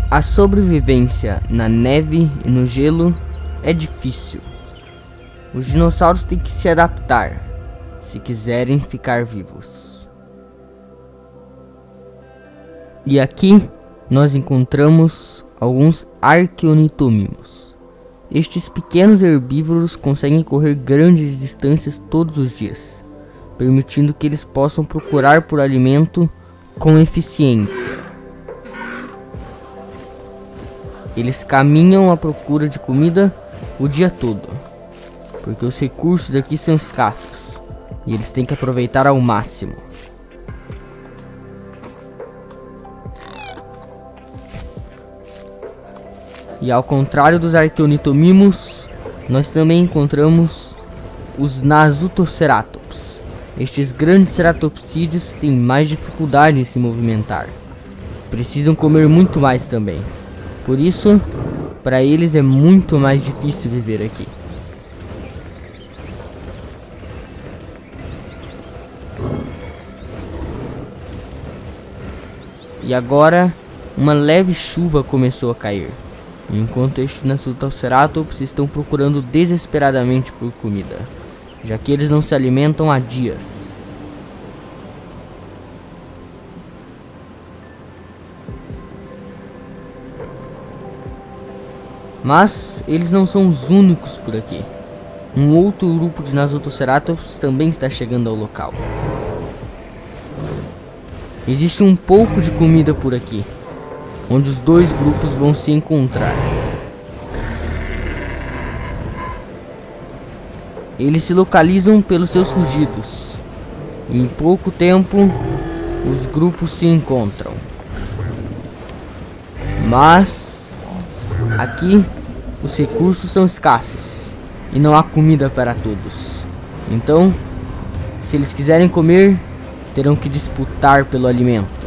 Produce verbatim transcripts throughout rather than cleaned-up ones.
A sobrevivência na neve e no gelo é difícil. Os dinossauros têm que se adaptar se quiserem ficar vivos. E aqui nós encontramos alguns arqueonitomimos. Estes pequenos herbívoros conseguem correr grandes distâncias todos os dias, permitindo que eles possam procurar por alimento com eficiência. Eles caminham à procura de comida o dia todo, porque os recursos aqui são escassos e eles têm que aproveitar ao máximo. E ao contrário dos arqueonitomimos, nós também encontramos os Nasutoceratops. Estes grandes ceratopsídeos têm mais dificuldade em se movimentar. Precisam comer muito mais também. Por isso, para eles é muito mais difícil viver aqui. E agora, uma leve chuva começou a cair, enquanto estes Nasutoceratops estão procurando desesperadamente por comida, já que eles não se alimentam há dias. Mas eles não são os únicos por aqui. Um outro grupo de Nasutoceratops também está chegando ao local. Existe um pouco de comida por aqui, onde os dois grupos vão se encontrar. Eles se localizam pelos seus rugidos. E em pouco tempo, os grupos se encontram. Mas aqui os recursos são escassos e não há comida para todos. Então, se eles quiserem comer, terão que disputar pelo alimento.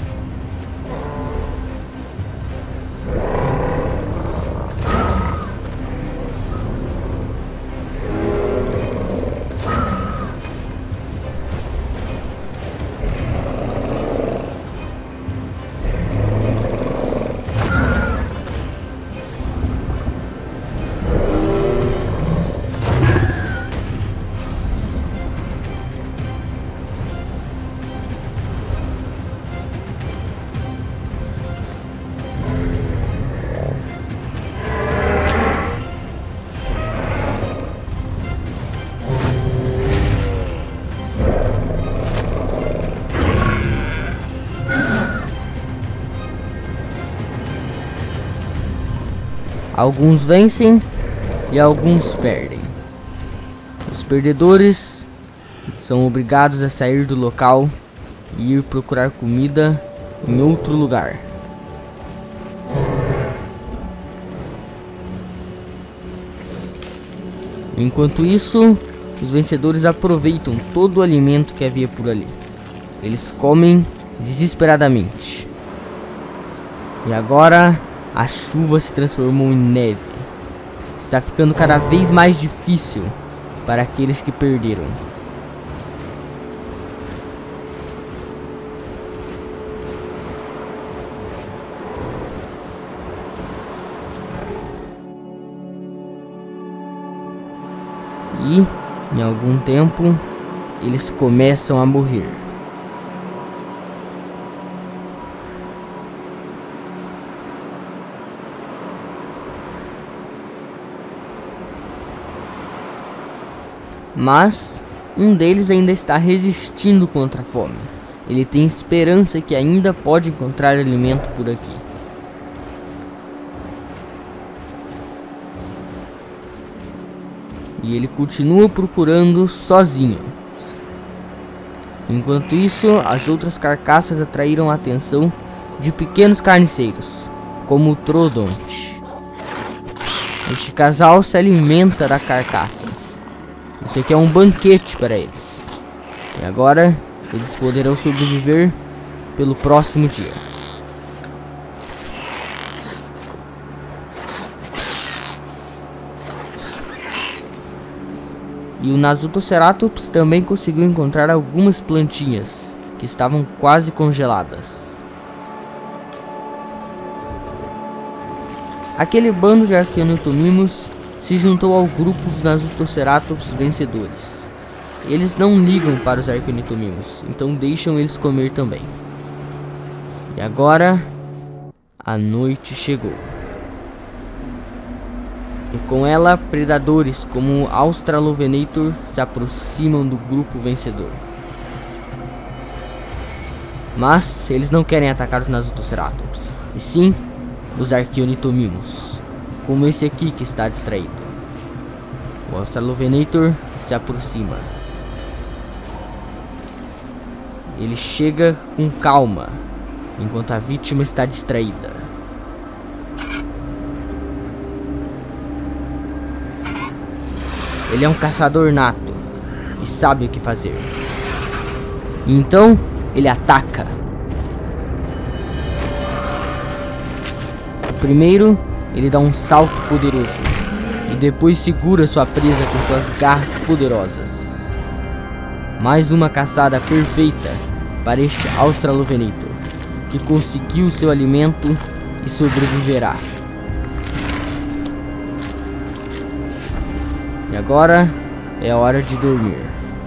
Alguns vencem e alguns perdem. Os perdedores são obrigados a sair do local e ir procurar comida em outro lugar. Enquanto isso, os vencedores aproveitam todo o alimento que havia por ali. Eles comem desesperadamente. E agora a chuva se transformou em neve. Está ficando cada vez mais difícil para aqueles que perderam. E, em algum tempo, eles começam a morrer. Mas um deles ainda está resistindo contra a fome. Ele tem esperança que ainda pode encontrar alimento por aqui. E ele continua procurando sozinho. Enquanto isso, as outras carcaças atraíram a atenção de pequenos carniceiros, como o Troodonte. Este casal se alimenta da carcaça. Isso aqui é um banquete para eles. E agora eles poderão sobreviver pelo próximo dia. E o Nasutoceratops também conseguiu encontrar algumas plantinhas que estavam quase congeladas. Aquele bando de Arqueonautomimos se juntou ao grupo dos Nasutosceratops vencedores. Eles não ligam para os Arqueonautomimos, então deixam eles comer também. E agora a noite chegou. E com ela, predadores como o Australovenator se aproximam do grupo vencedor. Mas eles não querem atacar os Nasutosceratops, e sim os Arqueonautomimos, como esse aqui que está distraído. O Australovenator se aproxima. Ele chega com calma, enquanto a vítima está distraída. Ele é um caçador nato e sabe o que fazer. Então ele ataca. Primeiro, ele dá um salto poderoso e depois segura sua presa com suas garras poderosas. Mais uma caçada perfeita para este Australovenator, que conseguiu seu alimento e sobreviverá. E agora é hora de dormir.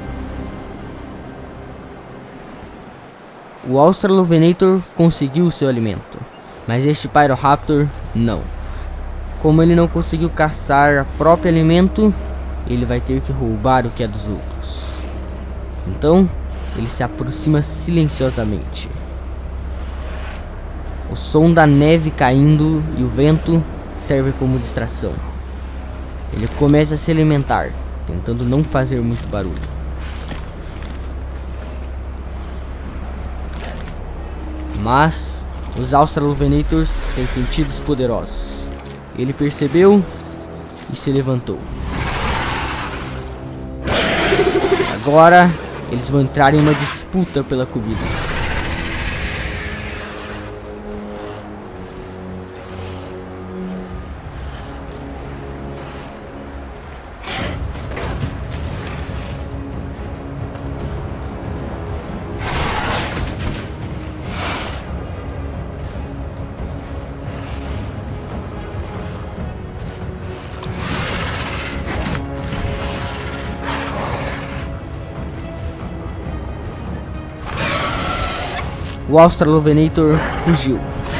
O Australovenator conseguiu seu alimento, mas este Pyroraptor não. Como ele não conseguiu caçar o próprio alimento, ele vai ter que roubar o que é dos outros. Então, ele se aproxima silenciosamente. O som da neve caindo e o vento serve como distração. Ele começa a se alimentar, tentando não fazer muito barulho. Mas os Australovenators têm sentidos poderosos. Ele percebeu e se levantou. Agora eles vão entrar em uma disputa pela comida. O Australovenator fugiu.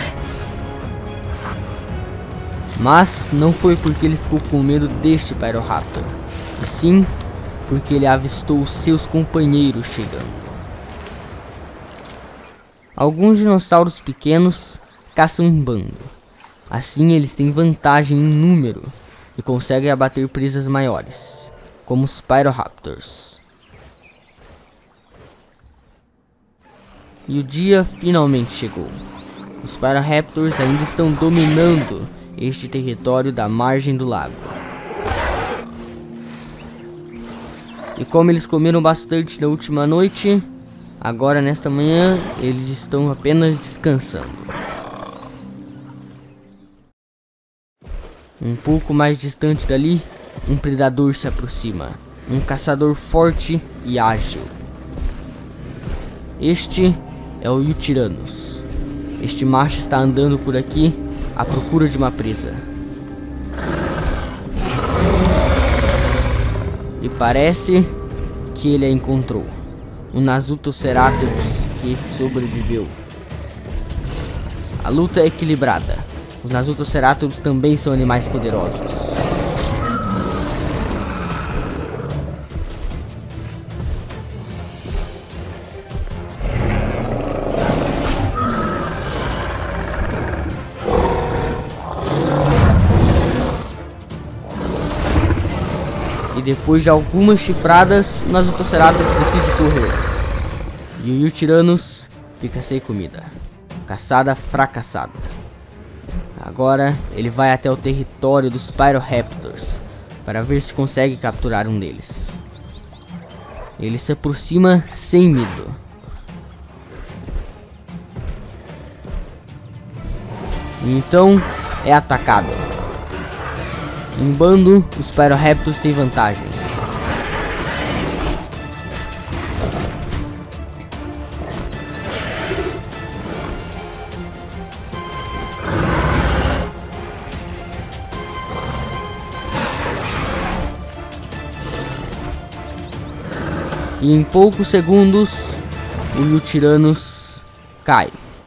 Mas não foi porque ele ficou com medo deste Pyroraptor, e sim porque ele avistou seus companheiros chegando. Alguns dinossauros pequenos caçam em bando. Assim eles têm vantagem em número e conseguem abater presas maiores, como os Pyroraptors. E o dia finalmente chegou. Os Pyroraptors ainda estão dominando este território da margem do lago. E como eles comeram bastante na última noite, agora nesta manhã eles estão apenas descansando. Um pouco mais distante dali, um predador se aproxima. Um caçador forte e ágil. Este é o Yutyrannus. Este macho está andando por aqui à procura de uma presa. E parece que ele a encontrou. Um Nasutosceratops que sobreviveu. A luta é equilibrada. Os Nasutosceratops também são animais poderosos. E depois de algumas chifradas, o Nasutosceratops decide correr. E o Yutyrannus fica sem comida. Caçada fracassada. Agora ele vai até o território dos Pyroraptors para ver se consegue capturar um deles. Ele se aproxima sem medo. E então é atacado. Em bando, os Pyroraptors têm vantagem. E em poucos segundos, o Yutyrannus cai.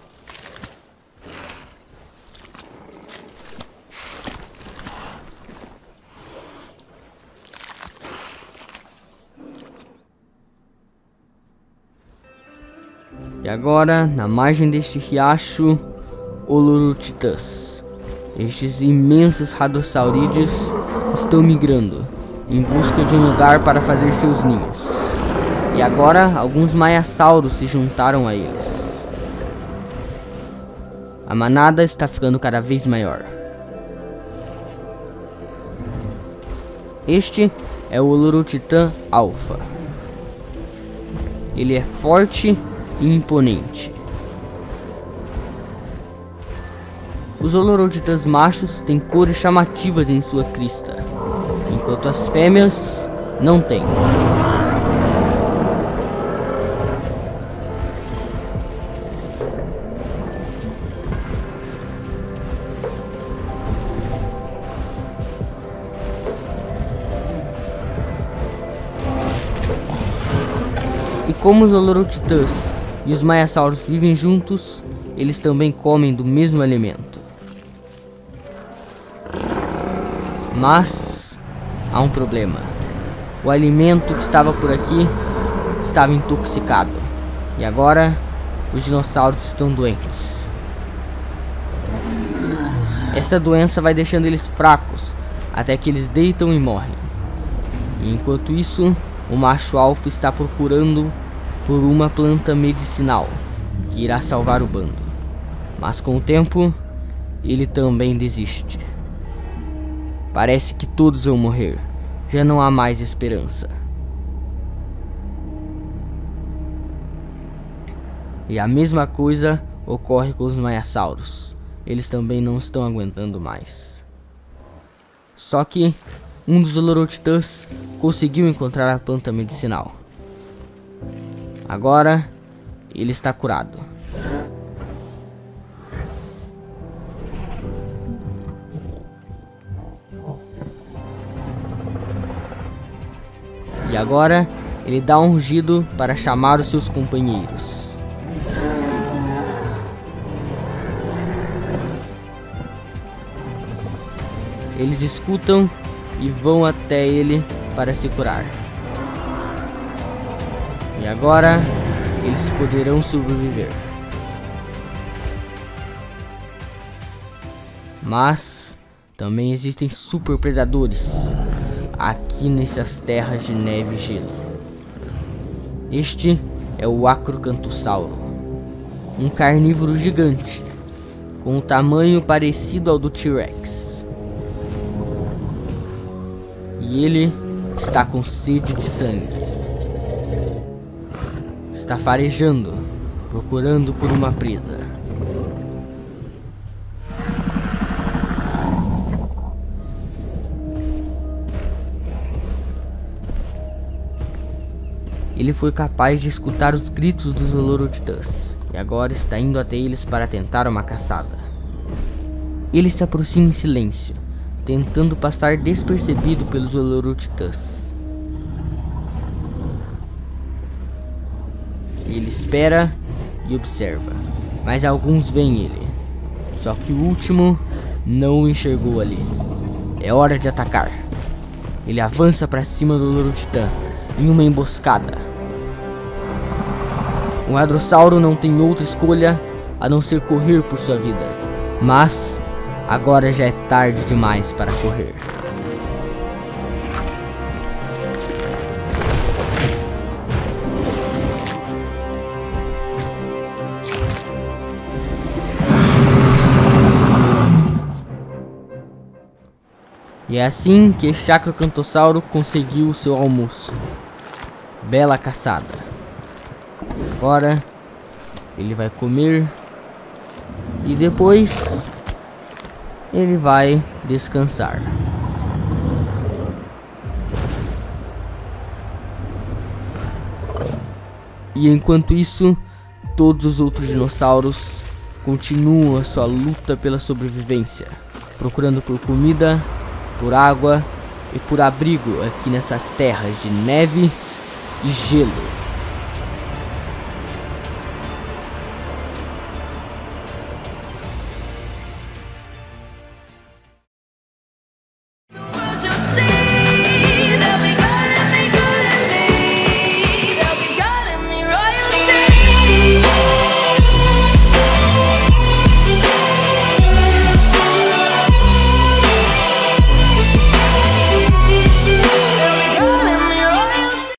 E agora, na margem deste riacho, Olorotitãs. Estes imensos radossaurídeos estão migrando em busca de um lugar para fazer seus ninhos. E agora, alguns maiasauros se juntaram a eles. A manada está ficando cada vez maior. Este é o Olorotitã Alpha. Ele é forte e imponente. Os Olorotitãs machos têm cores chamativas em sua crista, enquanto as fêmeas não têm. E como os Olorotitãs e os maiasauros vivem juntos, eles também comem do mesmo alimento. Mas há um problema. O alimento que estava por aqui estava intoxicado. E agora os dinossauros estão doentes. Esta doença vai deixando eles fracos até que eles deitam e morrem. E enquanto isso, o macho alfa está procurando por uma planta medicinal que irá salvar o bando. Mas com o tempo, ele também desiste. Parece que todos vão morrer. Já não há mais esperança. E a mesma coisa ocorre com os maiasauros. Eles também não estão aguentando mais. Só que um dos Olorotitãs conseguiu encontrar a planta medicinal. Agora ele está curado. E agora ele dá um rugido para chamar os seus companheiros. Eles escutam e vão até ele para se curar. E agora eles poderão sobreviver. Mas também existem super predadores aqui nessas terras de neve e gelo. Este é o Acrocantossauro, um carnívoro gigante com um tamanho parecido ao do T-Rex. E ele está com sede de sangue. Está farejando, procurando por uma presa. Ele foi capaz de escutar os gritos dos Olorotitãs e agora está indo até eles para tentar uma caçada. Ele se aproxima em silêncio, tentando passar despercebido pelos Olorotitãs. Ele espera e observa, mas alguns veem ele. Só que o último não o enxergou ali. É hora de atacar. Ele avança para cima do Olorotitã em uma emboscada. O Hadrossauro não tem outra escolha a não ser correr por sua vida. Mas agora já é tarde demais para correr. E é assim que este Acrocantossauro conseguiu o seu almoço. Bela caçada. Agora ele vai comer e depois ele vai descansar. E enquanto isso, todos os outros dinossauros continuam a sua luta pela sobrevivência, procurando por comida, por água e por abrigo aqui nessas terras de neve gelo.